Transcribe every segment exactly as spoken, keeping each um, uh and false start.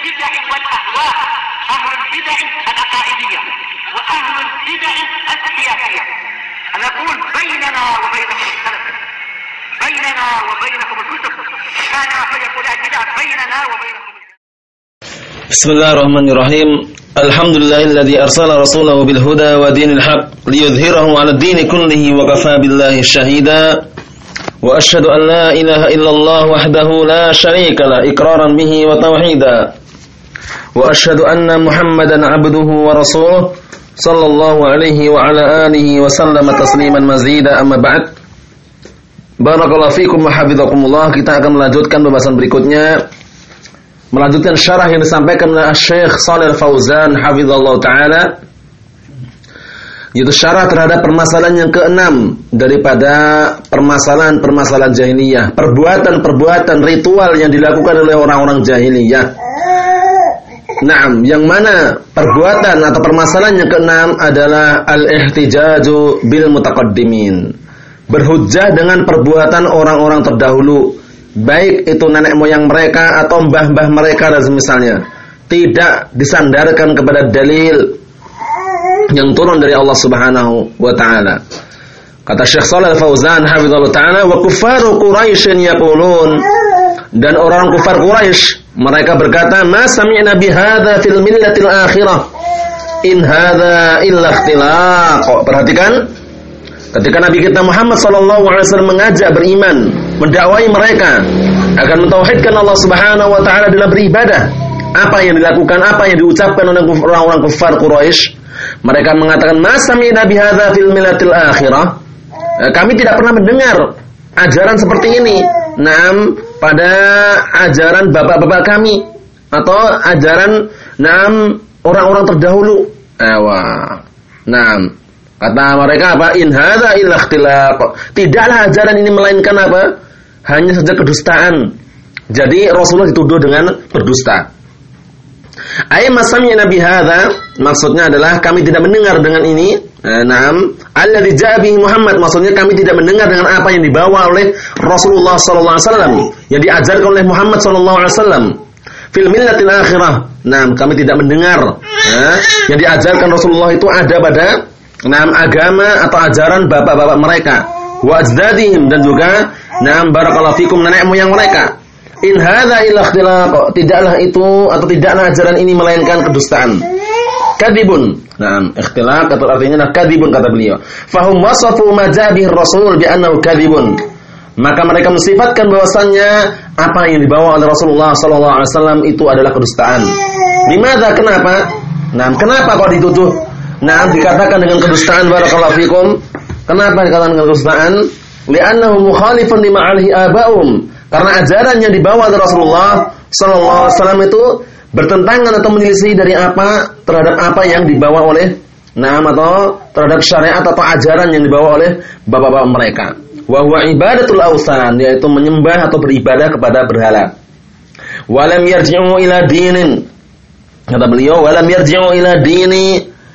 البدع والأهواء، أهل البدع العقائدية وأهل البدع السياسية. أنا أقول بيننا وبينكم السلف، بيننا وبينكم الكتب، كان فيقول البدع بيننا وبينكم. Bismillahirrahmanirrahim. Alhamdulillahilladzi arsala rasulahu bil huda wa dinil haq liyudhhirahu 'ala ad-dini kullihi wa kafaa billahi shahida. Wa asyhadu an la ilaha illallah wahdahu la syarika lah iqraran bihi wa tauhida. Wa asyhadu anna Muhammadan 'abduhu wa rasuluhu sallallahu alaihi wa ala alihi wa sallama tasliman mazida, amma ba'd. Barakallahu fikum wa hafizakumullah. Kita akan melanjutkan pembahasan berikutnya, melanjutkan syarah yang disampaikan oleh Syekh Shalih Al-Fauzan hafizallahu taala, yaitu syarah terhadap permasalahan yang keenam daripada permasalahan-permasalahan jahiliyah, perbuatan-perbuatan ritual yang dilakukan oleh orang-orang jahiliyah. Naam, yang mana perbuatan atau permasalahan yang keenam adalah al-ihtijaju bil mutaqaddimin, berhujjah dengan perbuatan orang-orang terdahulu, baik itu nenek moyang mereka atau mbah-mbah mereka dan semisalnya, tidak disandarkan kepada dalil yang turun dari Allah Subhanahu wa taala. Kata Syekh Shalih Al-Fauzan hafizallahu taala, wa kuffaru Quraisy yaqulun, dan orang kufar Quraisy mereka berkata, ma sami'na bi hadza fil millatil akhirah in hadza illa ikhtilaq. Perhatikan, ketika Nabi kita Muhammad sallallahu alaihi wasallam mengajak beriman, mendakwai mereka akan mentauhidkan Allah Subhanahu wa taala dalam beribadah, apa yang dilakukan, apa yang diucapkan oleh orang-orang kafir Quraisy? Mereka mengatakan, "Ma sami'na bi hadza fil millatil akhirah." Kami tidak pernah mendengar ajaran seperti ini. Naam, pada ajaran bapak-bapak kami atau ajaran naam orang-orang terdahulu. Ewa. Naam. Kata mereka apa? In hadza illa ikhtilaq. Tidaklah ajaran ini melainkan apa? Hanya saja kedustaan. Jadi Rasulullah dituduh dengan berdusta. Ay masami'na bi hadza, maksudnya adalah kami tidak mendengar dengan ini. Eh, Naam, alladzi ja'a bihi Muhammad, maksudnya kami tidak mendengar dengan apa yang dibawa oleh Rasulullah sallallahu alaihi wasallam, yang diajarkan oleh Muhammad sallallahu alaihi wasallam. Fil millatil akhirah. Naam, kami tidak mendengar eh, yang diajarkan Rasulullah itu ada pada naam agama atau ajaran bapak-bapak mereka, wa ajdadihim, dan juga naam barakallahu fikum nenek moyang mereka. In hadza illa ikhtilaq, tidaklah itu atau tidaklah ajaran ini melainkan kedustaan. Kadibun. Naam, ikhtilaq atau artinya kadibun kata beliau. Fahum wasafu ma ja'a bihi Rasul bi annahu kadibun. Maka mereka mensifatkan bahwasannya apa yang dibawa oleh Rasulullah sallallahu alaihi wasallam itu adalah kedustaan. Limadza, kenapa? Naam, kenapa kok dituduh? Nah, dikatakan dengan kedustaan, barakallahu fikum. Kenapa dikatakan dengan kedustaan? Li'annahu mukhalifun lima alaihi aba'um. Karena ajaran yang dibawa oleh Rasulullah sallallahu alaihi wasallam itu bertentangan atau menyelisih dari apa terhadap apa yang dibawa oleh naam atau terhadap syariat atau ajaran yang dibawa oleh bapak-bapak mereka. Wa huwa ibadatul awsan, yaitu menyembah atau beribadah kepada berhala. Walam yarji'u ila dinin. Kata beliau, walam yarji'u ila dini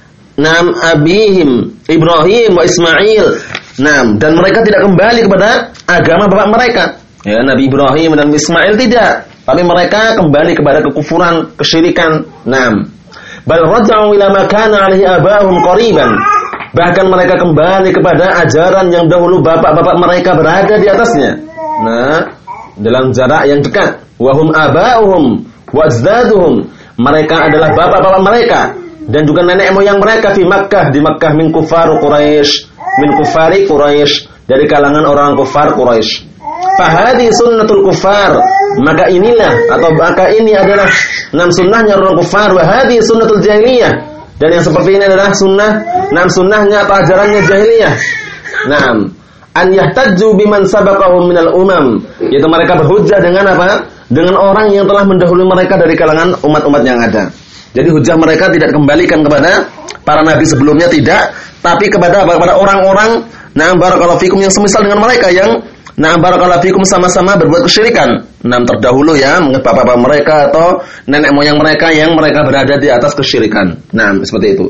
Naam abihim Ibrahim wa Ismail. Naam, dan mereka tidak kembali kepada agama bapak mereka. Ya, Nabi Ibrahim dan Ismail tidak, tapi mereka kembali kepada kekufuran, kesyirikan. Naam. Bal raja'u ila ma kana 'alaihi abahum qariban. Bahkan mereka kembali kepada ajaran yang dahulu bapak-bapak mereka berada di atasnya. Nah, dalam jarak yang dekat. Wa hum aba'uhum wa azdaduhum. Mereka adalah bapak-bapak mereka dan juga nenek moyang mereka di Makkah, di Makkah min kufar Quraisy, min kufari Quraisy, dari kalangan orang kufar Quraisy. Fahadi sunnatul kufar, maka inilah atau maka ini adalah enam sunnahnya orang kufar. Wahadi sunnatul jahiliyah, dan yang seperti ini adalah sunnah enam sunnahnya atau ajarannya jahiliyah. Naam, an yahtajju biman sabaqahum minal umam, yaitu mereka berhujjah dengan apa? Dengan orang yang telah mendahului mereka dari kalangan umat-umat yang ada. Jadi hujjah mereka tidak kembalikan kepada para nabi sebelumnya, tidak, tapi kepada apa? Kepada orang-orang na'am barakallahu fikum yang semisal dengan mereka, yang na'am barakallahu fikum sama-sama berbuat kesyirikan. Na'am terdahulu ya, bapak-bapak mereka atau nenek moyang mereka yang mereka berada di atas kesyirikan. Na'am, seperti itu.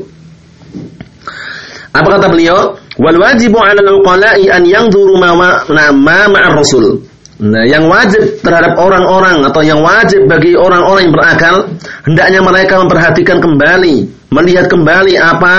Apa kata beliau? Wal wajibu 'alal uqala'i an yanzuru ma ma ma'ar rasul. Nah, yang wajib terhadap orang-orang atau yang wajib bagi orang-orang yang berakal, hendaknya mereka memperhatikan kembali, melihat kembali apa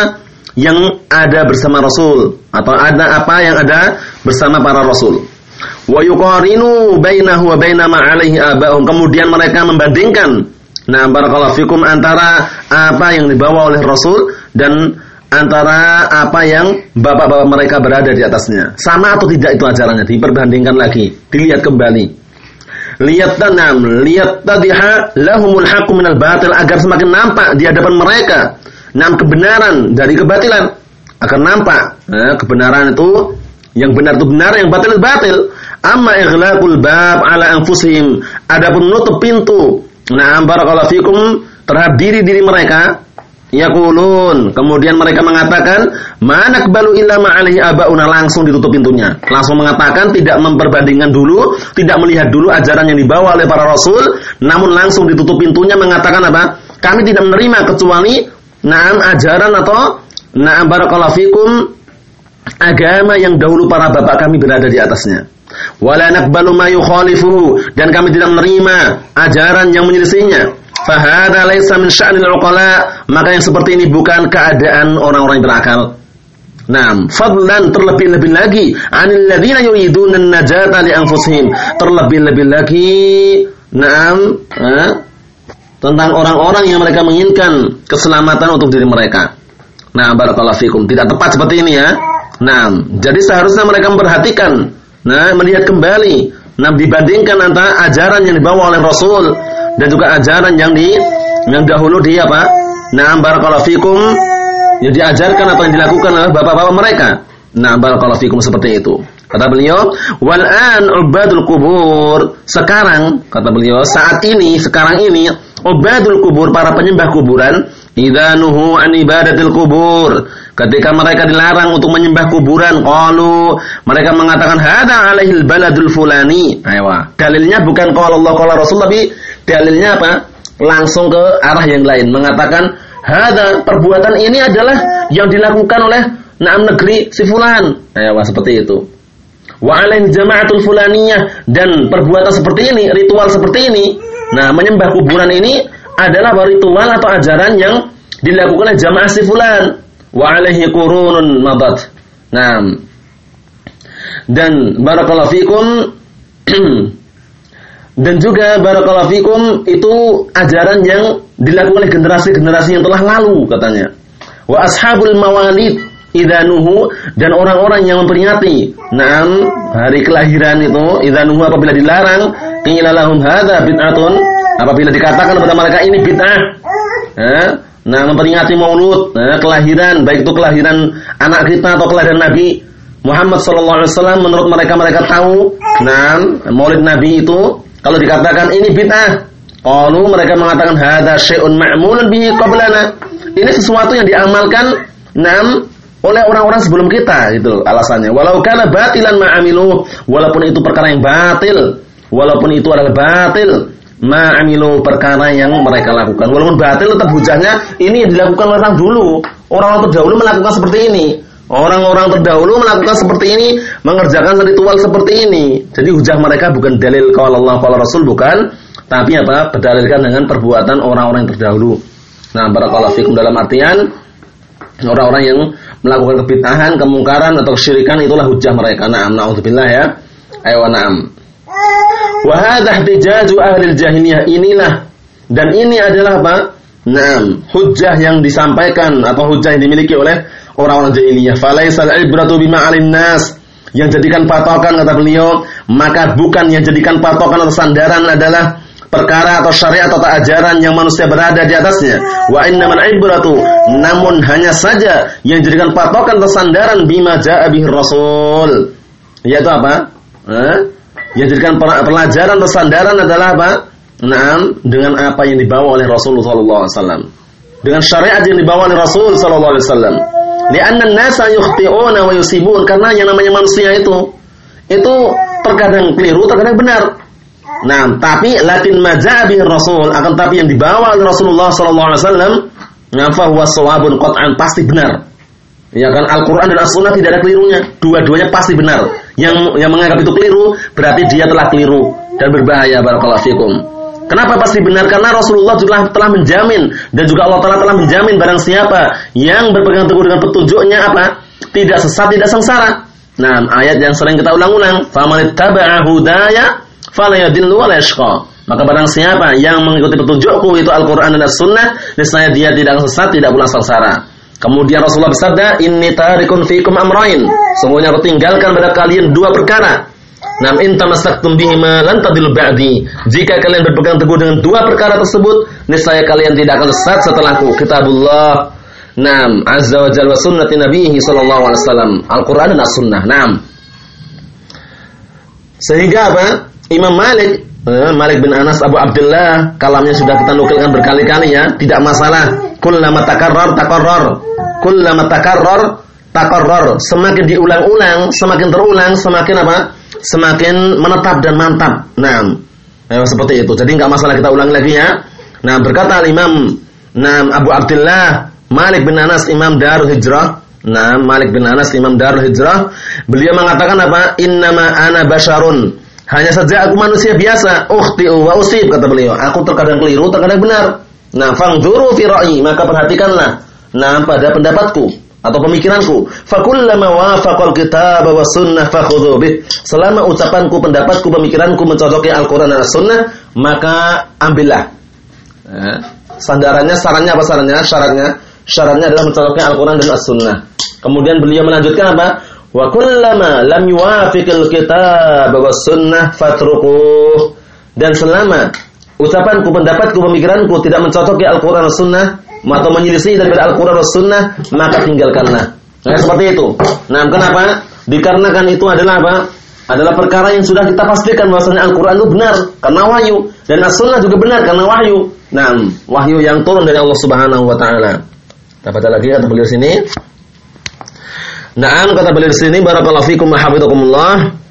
yang ada bersama Rasul atau ada apa yang ada bersama para Rasul. Wa yuqarinu bainahu wa baina ma alaihi aba'um. Kemudian mereka membandingkan, nah barakallahu fikum, antara apa yang dibawa oleh Rasul dan antara apa yang bapak-bapak mereka berada di atasnya. Sama atau tidak itu ajarannya, diperbandingkan lagi, dilihat kembali. Lihat tanam, lihat tadiha lahumul haqqu minal batil, agar semakin nampak di hadapan mereka nam kebenaran dari kebatilan, agar nampak nah, kebenaran itu yang benar itu benar, yang batil itu batil. Amma ighlaqul bab ala anfusihim, adapun menutup pintu, nah barakallahu fikum, terhadap diri-diri mereka, yaqulun, kemudian mereka mengatakan manaqbalu illa ma alaihi abauna, langsung ditutup pintunya, langsung mengatakan tidak memperbandingkan dulu, tidak melihat dulu ajaran yang dibawa oleh para rasul, namun langsung ditutup pintunya, mengatakan apa? Kami tidak menerima kecuali na'am ajaran atau na'am barakallahu fikum agama yang dahulu para bapak kami berada di atasnya. Wala naqbalu ma yukhalifuhu, dan kami tidak menerima ajaran yang menyelisihinya. Fahada laisa min sya'nil uqala, maka yang seperti ini bukan keadaan orang-orang yang berakal. Naam, fadlan, terlebih-lebih lagi anil ladzina yuriduna an-najata li anfusihim, terlebih-lebih lagi naam eh, tentang orang-orang yang mereka menginginkan keselamatan untuk diri mereka. Nah, barakallahu fikum, tidak tepat seperti ini ya. Nah, jadi seharusnya mereka memperhatikan, nah, melihat kembali, nah, dibandingkan antara ajaran yang dibawa oleh Rasul dan juga ajaran yang di yang dahulu di apa? Nah, barakallahu fikum, yang diajarkan atau yang dilakukan oleh bapak-bapak mereka. Nah, barakallahu fikum, seperti itu. Kata beliau, wal an ubadul kubur. Sekarang, kata beliau, saat ini, sekarang ini, ubadul kubur, para penyembah kuburan, idza nuhu an ibadatil kubur, ketika mereka dilarang untuk menyembah kuburan, qalu, mereka mengatakan hada alaihil baladul fulani. Aywa, dalilnya bukan qala Allah qala Rasul, tapi dalilnya apa? Langsung ke arah yang lain, mengatakan hada, perbuatan ini adalah yang dilakukan oleh na'am negeri si fulan. Aywa, seperti itu. Wa alaihil jama'atul fulaniyah, dan perbuatan seperti ini, ritual seperti ini, nah menyembah kuburan ini adalah ritual atau ajaran yang dilakukan oleh jamaah si fulan. Wa alaihi qurunun madat. Nah, dan barakallahu fikum dan juga barakallahu fikum itu ajaran yang dilakukan oleh generasi-generasi yang telah lalu, katanya. Wa ashabul mawalid idzanuhu, dan orang-orang yang memperingati naam hari kelahiran itu, idzanuhu apabila dilarang, qila lahum hadza bid'atun, apabila dikatakan kepada mereka ini bid'ah. Eh? Nah, memperingati maulud, nah, kelahiran, baik itu kelahiran anak kita atau kelahiran Nabi Muhammad sallallahu alaihi wasallam, menurut mereka mereka tahu, nah, maulid Nabi itu kalau dikatakan ini bid'ah, qalu, mereka mengatakan hadza syai'un ma'mulun bihi qablana, ini sesuatu yang diamalkan nam oleh orang-orang sebelum kita, itu alasannya. Walau kana batilan ma'amilu, walaupun itu perkara yang batil, walaupun itu adalah batil, ma'amilu, perkara yang mereka lakukan, walaupun batil tetap hujahnya ini yang dilakukan oleh orang dulu. Orang-orang terdahulu melakukan seperti ini. Orang-orang terdahulu melakukan seperti ini, mengerjakan ritual seperti ini. Jadi hujah mereka bukan dalil qala Allah qala Rasul, bukan, tapi apa? Berdalilkan dengan perbuatan orang-orang yang terdahulu. Nah, barakallahu fikum, dalam artian orang-orang yang melakukan kebid'ahan, kemungkaran atau kesyirikan, itulah hujah mereka. Na'am, na'udzubillah ya. Ayo na'am. Wa hadza ihtijaju ahli jahiliyah, inilah dan ini adalah apa? Naam, hujjah yang disampaikan atau hujjah yang dimiliki oleh orang-orang jahiliyah. Falaisal ibratu bima 'alim nas, yang jadikan patokan, kata beliau, maka bukan yang jadikan patokan atau sandaran adalah perkara atau syariat atau ajaran yang manusia berada di atasnya. Wa innamal ibratu, namun hanya saja yang jadikan patokan atau sandaran bima ja'a bihi Rasul, yaitu apa? Eh? Yang jadikan pelajaran atau sandaran adalah apa? Naam, dengan apa yang dibawa oleh Rasulullah sallallahu alaihi wasallam, dengan syariat yang dibawa oleh Rasul sallallahu alaihi wasallam. Li'anna an-nasa yukhti'una wa yusibun, karena yang namanya manusia itu itu terkadang keliru, terkadang benar. Nah, tapi lakin ma ja'a bihi Rasul, akan tapi yang dibawa oleh Rasulullah sallallahu alaihi wasallam, fa huwa shawabun qat'an, pasti benar. Ya kan, Al-Quran dan As-Sunnah tidak ada kelirunya. Dua-duanya pasti benar. Yang yang menganggap itu keliru, berarti dia telah keliru dan berbahaya. Barakallahu fikum. Kenapa pasti benar? Karena Rasulullah juga telah menjamin, dan juga Allah Ta'ala telah menjamin barang siapa yang berpegang teguh dengan petunjuknya apa? Tidak sesat, tidak sengsara. Nah, ayat yang sering kita ulang-ulang, "Famanittaba'a hudaya fala yadillu wa la yashqa." Maka barang siapa yang mengikuti petunjukku, itu Al-Quran dan As-Sunnah, niscaya dia tidak sesat, tidak pula sengsara. Kemudian Rasulullah bersabda, "Inni tarikun fikum amrain." Sungguhnya aku tinggalkan pada kalian dua perkara. Nam in tamassaktum bihima lan tadillu ba'di. Jika kalian berpegang teguh dengan dua perkara tersebut, niscaya kalian tidak akan sesat setelahku. Kitabullah, Naam, azza wa jalla, sunnati nabiyhi sallallahu alaihi wasallam. Al-Qur'an dan As-Sunnah. Naam. Sehingga apa? Imam Malik, eh, Malik bin Anas Abu Abdullah, kalamnya sudah kita nukilkan berkali-kali ya, tidak masalah. Kullama takarrar takarrar. Kullama takarrar takarrar. Semakin diulang-ulang, semakin terulang, semakin apa? Semakin menetap dan mantap. Nah, eh, seperti itu. Jadi enggak masalah kita ulang lagi ya. Nah, berkata Imam Nah Abu Abdullah Malik bin Anas Imam Darul Hijrah. Nah, Malik bin Anas Imam Darul Hijrah, beliau mengatakan apa? Innama ana basyarun. Hanya saja aku manusia biasa. Ukhti'u wa usib, kata beliau. Aku terkadang keliru, terkadang benar. Nah, fangduru fi ra'yi, maka perhatikanlah nah pada pendapatku atau pemikiranku. Fakullama wafaqal kitab wa sunnah fakhudhu bih. Selama ucapanku, pendapatku, pemikiranku mencocoki Al-Qur'an dan As-Sunnah, maka ambillah. Ya. Sandarannya, sarannya apa sarannya? Syaratnya, syaratnya adalah mencocoki Al-Qur'an dan As-Sunnah. Kemudian beliau melanjutkan apa? Wa kullama lam yuwafiqil kitab wa sunnah fatrukuh. Dan selama ucapanku, pendapatku, pemikiranku tidak mencocoki Al-Qur'an dan As-Sunnah, atau menyelisih daripada Al-Quran dan Sunnah, maka tinggalkanlah. Nah, seperti itu. Nah, kenapa? Dikarenakan itu adalah apa? Adalah perkara yang sudah kita pastikan bahwasanya Al-Quran itu benar karena wahyu, dan As-Sunnah juga benar karena wahyu. Nah, wahyu yang turun dari Allah Subhanahu wa taala. Kita baca lagi kata beliau sini. Naam, kata beliau sini, barakallahu fikum wa hafizakumullah.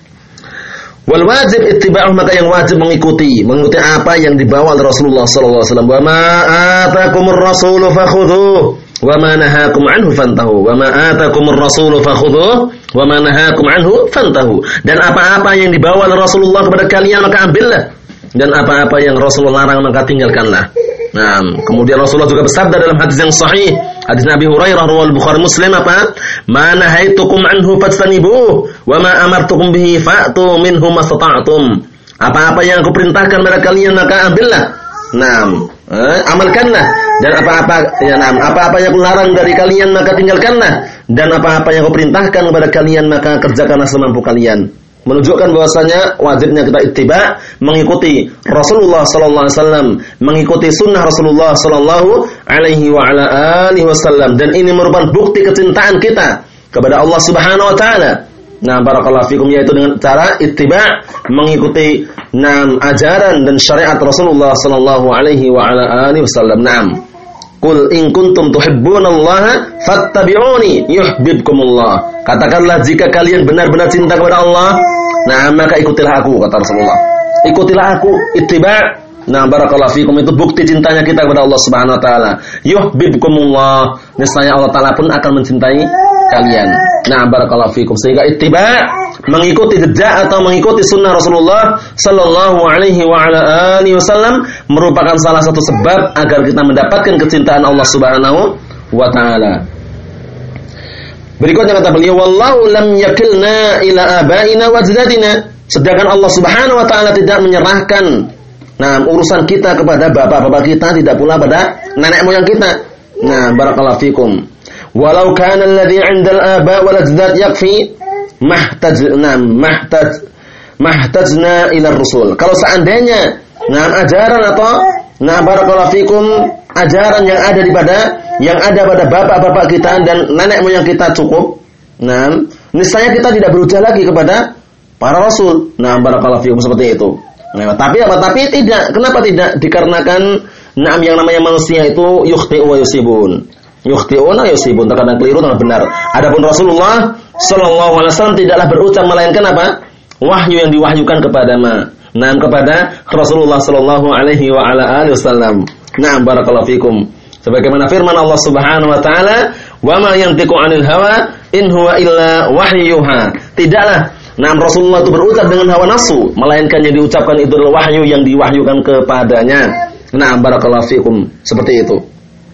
Wal wajib ittiba'uh, maka yang wajib mengikuti, mengikuti apa yang dibawa oleh Rasulullah sallallahu alaihi wasallam. Wa ma atakumur rasulu fakhudhuh wa ma nahakum anhu fantahu. Wa ma atakumur rasulu fakhudhuh wa ma nahakum anhu fantahu. Dan apa-apa yang dibawa oleh Rasulullah kepada kalian maka ambillah, dan apa-apa yang Rasulullah larang maka tinggalkanlah. Nah, kemudian Rasulullah juga bersabda dalam hadis yang sahih, hadis Nabi Hurairah riwayat Bukhari Muslim apa? "Ma nahaitukum anhu fastanibuh wa ma amartukum bihi fa'tu minhu mastata'tum." Apa-apa yang aku perintahkan kepada kalian maka ambillah. Nah, eh, amalkanlah, dan apa-apa ya nah, apa-apa yang aku larang dari kalian maka tinggalkanlah, dan apa-apa yang aku perintahkan kepada kalian maka kerjakanlah semampu kalian. Menunjukkan bahwasanya wajibnya kita ittiba, mengikuti Rasulullah sallallahu alaihi wasallam, mengikuti sunnah Rasulullah sallallahu alaihi wa ala alihi wasallam, dan ini merupakan bukti kecintaan kita kepada Allah Subhanahu wa taala. Nah, barakallahu fikum, yaitu dengan cara ittiba, mengikuti nam ajaran dan syariat Rasulullah sallallahu alaihi wa ala alihi wasallam. Naam. Qul in kuntum tuhibbunallaha fattabi'uni yuhibbukumullah. Katakanlah, jika kalian benar-benar cinta kepada Allah, nah maka ikutilah aku, kata Rasulullah. Ikutilah aku, ittiba'. Nah, barakallahu fikum, itu bukti cintanya kita kepada Allah Subhanahu wa taala. Yuhibbukumullah. Niscaya Allah taala pun akan mencintai kalian. Nah, barakallahu fikum, sehingga ittiba', mengikuti jejak atau mengikuti sunnah Rasulullah sallallahu alaihi wa ala alihi wasallam merupakan salah satu sebab agar kita mendapatkan kecintaan Allah Subhanahu wa taala. Berikutnya kata beliau, wallahu lam yakilna ila abaina wa ajdadina. Sedangkan Allah Subhanahu wa taala tidak menyerahkan nah urusan kita kepada bapak-bapak kita, tidak pula pada nenek moyang kita. Nah, barakallahu fikum. Walau kana alladhi 'inda al-aba wal ajdad yakfi mahtajna mahtaj mahtajna ila ar-rusul. Kalau seandainya nah ajaran atau nah barakallahu fikum ajaran yang ada di pada yang ada pada bapak-bapak kita dan nenek moyang kita cukup, nah niscaya kita tidak berujar lagi kepada para rasul. Nah, barakallahu fikum, seperti itu. Nah, tapi apa? Tapi tidak. Kenapa tidak? Dikarenakan nah yang namanya manusia itu yukhti'u wa yusibun. Yukhti'una yusibun, terkadang keliru, terkadang benar. Adapun Rasulullah sallallahu alaihi wasallam tidaklah berucap melainkan apa? Wahyu yang diwahyukan kepada ma. Nah, kepada Rasulullah sallallahu alaihi wa ala alihi wasallam. Nah, barakallahu fikum. Sebagaimana firman Allah Subhanahu wa taala, Wa ma yantiqu 'anil hawa in huwa illa wahyuha. Tidaklah nah Rasulullah itu berucap dengan hawa nafsu, melainkan yang diucapkan itu adalah wahyu yang diwahyukan kepadanya. Nah, barakallahu fikum. Seperti itu.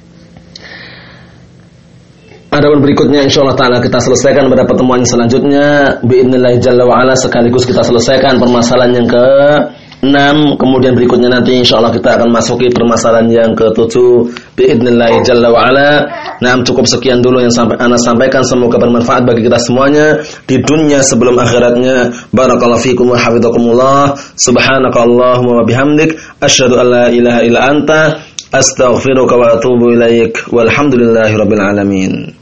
Adapun berikutnya insyaallah taala kita selesaikan pada pertemuan selanjutnya biidznillah jalla wa ala, sekaligus kita selesaikan permasalahan yang ke enam, kemudian berikutnya nanti insyaallah kita akan masuki permasalahan yang ke tujuh biidznillah jalla wa ala. Nah, cukup sekian dulu yang sampai ana sampaikan, semoga bermanfaat bagi kita semuanya di dunia sebelum akhiratnya. Barakallahu fikum wa hafizakumullah. Subhanakallahumma wa bihamdik asyhadu an la ilaha illa anta astaghfiruka wa atubu ilaik. Walhamdulillahirabbil alamin.